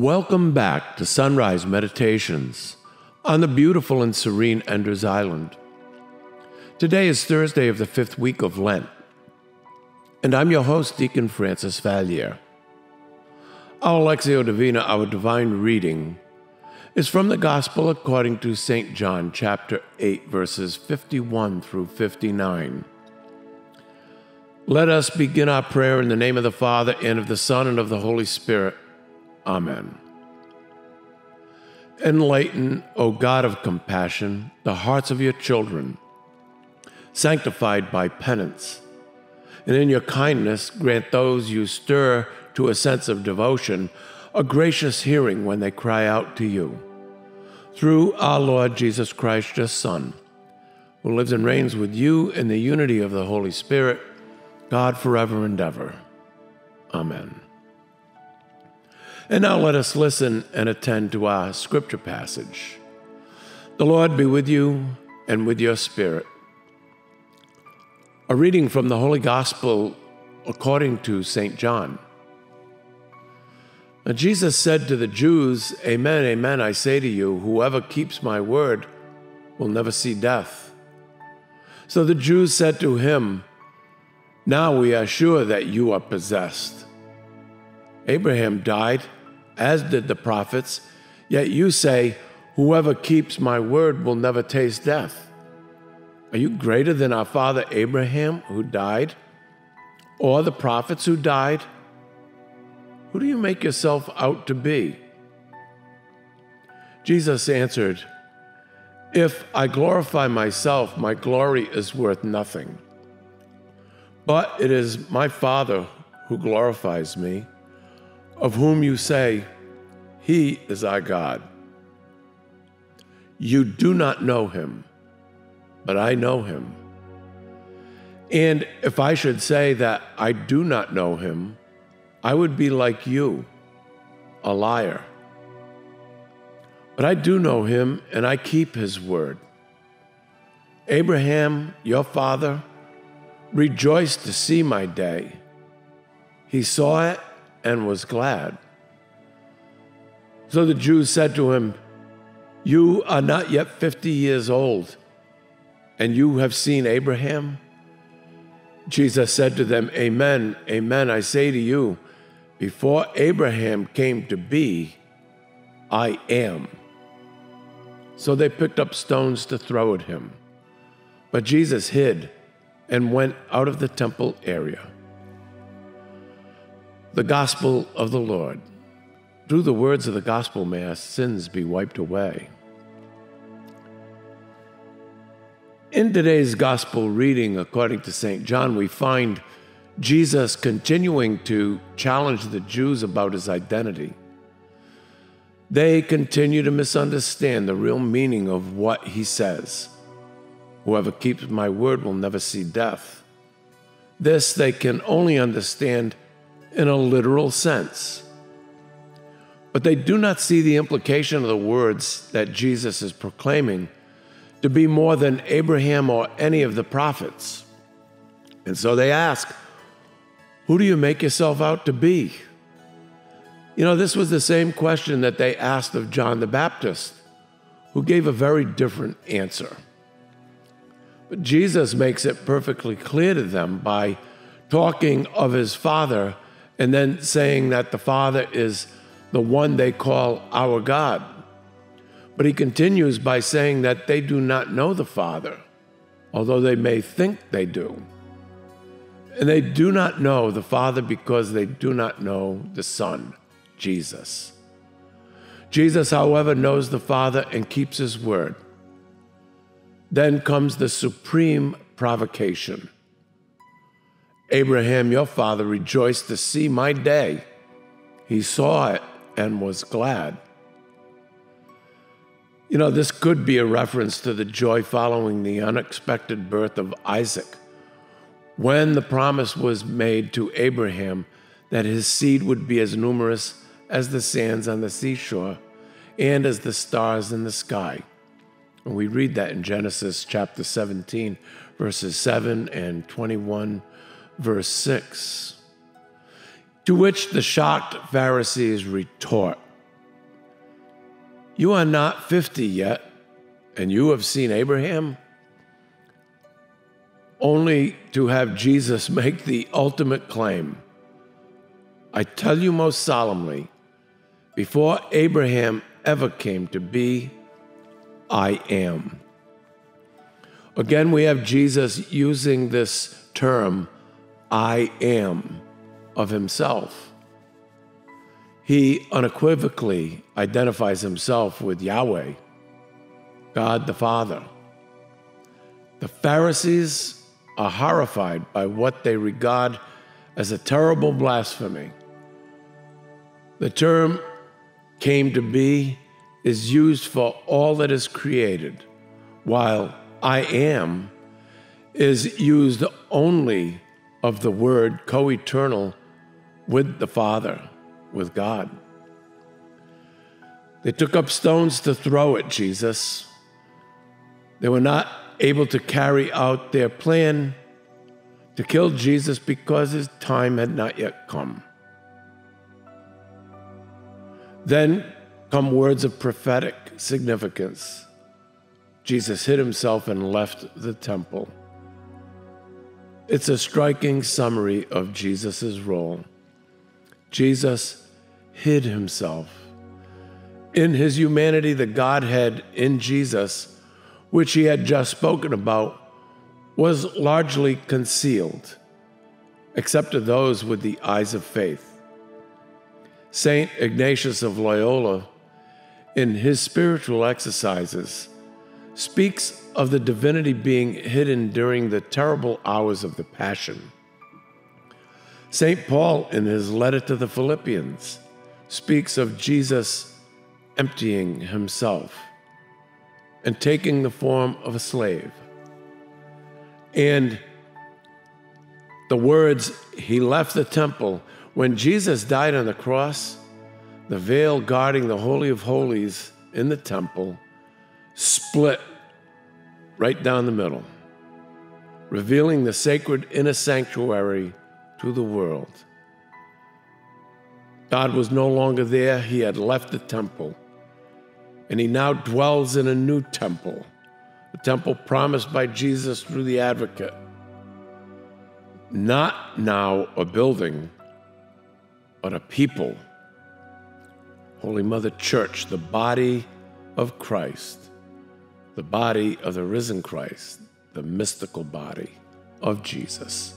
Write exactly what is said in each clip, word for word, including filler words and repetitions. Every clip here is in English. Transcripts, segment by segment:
Welcome back to Sunrise Meditations on the beautiful and serene Enders Island. Today is Thursday of the fifth week of Lent, and I'm your host, Deacon Francis Valier. Our Lectio Divina, our divine reading, is from the Gospel according to Saint John, chapter eight, verses fifty-one through fifty-nine. Let us begin our prayer in the name of the Father, and of the Son, and of the Holy Spirit. Amen. Enlighten, O God of compassion, the hearts of your children, sanctified by penance, and in your kindness grant those you stir to a sense of devotion a gracious hearing when they cry out to you. Through our Lord Jesus Christ, your Son, who lives and reigns with you in the unity of the Holy Spirit, God forever and ever. Amen. And now let us listen and attend to our scripture passage. The Lord be with you and with your spirit. A reading from the Holy Gospel according to Saint John. Now Jesus said to the Jews, Amen, amen, I say to you, whoever keeps my word will never see death. So the Jews said to him, Now we are sure that you are possessed. Abraham died, as did the prophets, yet you say, whoever keeps my word will never taste death. Are you greater than our father Abraham, who died, or the prophets who died? Who do you make yourself out to be? Jesus answered, If I glorify myself, my glory is worth nothing. But it is my Father who glorifies me, of whom you say, He is our God. You do not know him, but I know him. And if I should say that I do not know him, I would be like you, a liar. But I do know him, and I keep his word. Abraham, your father, rejoiced to see my day. He saw it and was glad. So the Jews said to him, You are not yet fifty years old, and you have seen Abraham? Jesus said to them, Amen, amen, I say to you, before Abraham came to be, I am. So they picked up stones to throw at him. But Jesus hid and went out of the temple area. The Gospel of the Lord. Through the words of the gospel, may our sins be wiped away. In today's gospel reading, according to Saint John, we find Jesus continuing to challenge the Jews about his identity. They continue to misunderstand the real meaning of what he says. Whoever keeps my word will never see death. This they can only understand in a literal sense. But they do not see the implication of the words that Jesus is proclaiming to be more than Abraham or any of the prophets. And so they ask, who do you make yourself out to be? You know, this was the same question that they asked of John the Baptist, who gave a very different answer. But Jesus makes it perfectly clear to them by talking of his Father and then saying that the Father is the one they call our God. But he continues by saying that they do not know the Father, although they may think they do. And they do not know the Father because they do not know the Son, Jesus. Jesus, however, knows the Father and keeps his word. Then comes the supreme provocation. Abraham, your father, rejoiced to see my day. He saw it and was glad. You know, this could be a reference to the joy following the unexpected birth of Isaac, when the promise was made to Abraham that his seed would be as numerous as the sands on the seashore and as the stars in the sky. And we read that in Genesis chapter seventeen, verses seven and twenty-one, verse six. To which the shocked Pharisees retort, You are not fifty yet, and you have seen Abraham? Only to have Jesus make the ultimate claim. I tell you most solemnly, before Abraham ever came to be, I am. Again, we have Jesus using this term, I am, of himself. He unequivocally identifies himself with Yahweh, God the Father. The Pharisees are horrified by what they regard as a terrible blasphemy. The term came to be is used for all that is created, while I am is used only of the word co-eternal with the Father, with God. They took up stones to throw at Jesus. They were not able to carry out their plan to kill Jesus because his time had not yet come. Then come words of prophetic significance. Jesus hid himself and left the temple. It's a striking summary of Jesus' role. Jesus hid himself. In his humanity, the Godhead in Jesus, which he had just spoken about, was largely concealed, except to those with the eyes of faith. Saint Ignatius of Loyola, in his spiritual exercises, speaks of the divinity being hidden during the terrible hours of the Passion. Saint Paul, in his letter to the Philippians, speaks of Jesus emptying himself and taking the form of a slave. And the words, he left the temple. When Jesus died on the cross, the veil guarding the Holy of Holies in the temple split right down the middle, revealing the sacred inner sanctuary to the world. God was no longer there. He had left the temple, and he now dwells in a new temple, a temple promised by Jesus through the advocate. Not now a building, but a people. Holy Mother Church, the body of Christ, the body of the risen Christ, the mystical body of Jesus.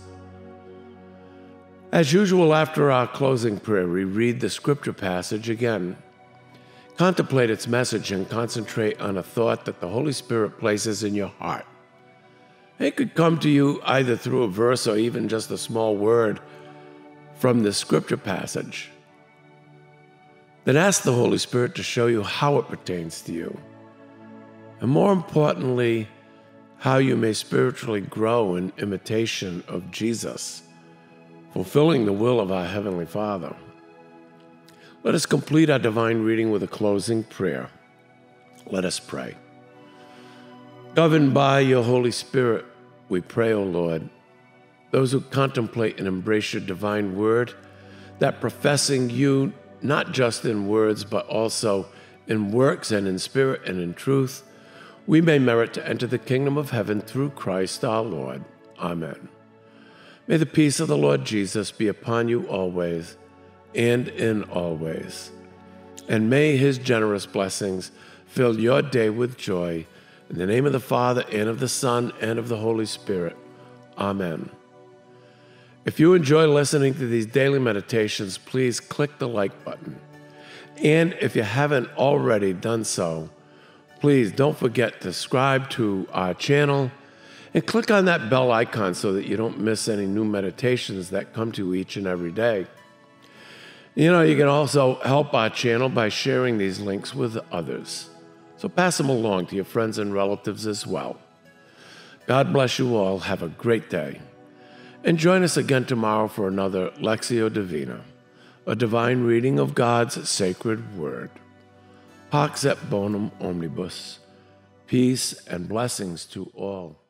As usual, after our closing prayer, we read the scripture passage again. Contemplate its message and concentrate on a thought that the Holy Spirit places in your heart. It could come to you either through a verse or even just a small word from the scripture passage. Then ask the Holy Spirit to show you how it pertains to you, and more importantly, how you may spiritually grow in imitation of Jesus, fulfilling the will of our Heavenly Father. Let us complete our divine reading with a closing prayer. Let us pray. Governed by your Holy Spirit, we pray, O Lord, those who contemplate and embrace your divine word, that professing you not just in words, but also in works and in spirit and in truth, we may merit to enter the kingdom of heaven through Christ our Lord. Amen. May the peace of the Lord Jesus be upon you always and in all ways. And may his generous blessings fill your day with joy. In the name of the Father, and of the Son, and of the Holy Spirit. Amen. If you enjoy listening to these daily meditations, please click the like button. And if you haven't already done so, please don't forget to subscribe to our channel and click on that bell icon so that you don't miss any new meditations that come to you each and every day. You know, you can also help our channel by sharing these links with others. So pass them along to your friends and relatives as well. God bless you all. Have a great day. And join us again tomorrow for another Lectio Divina, a divine reading of God's sacred word. Pax et bonum omnibus. Peace and blessings to all.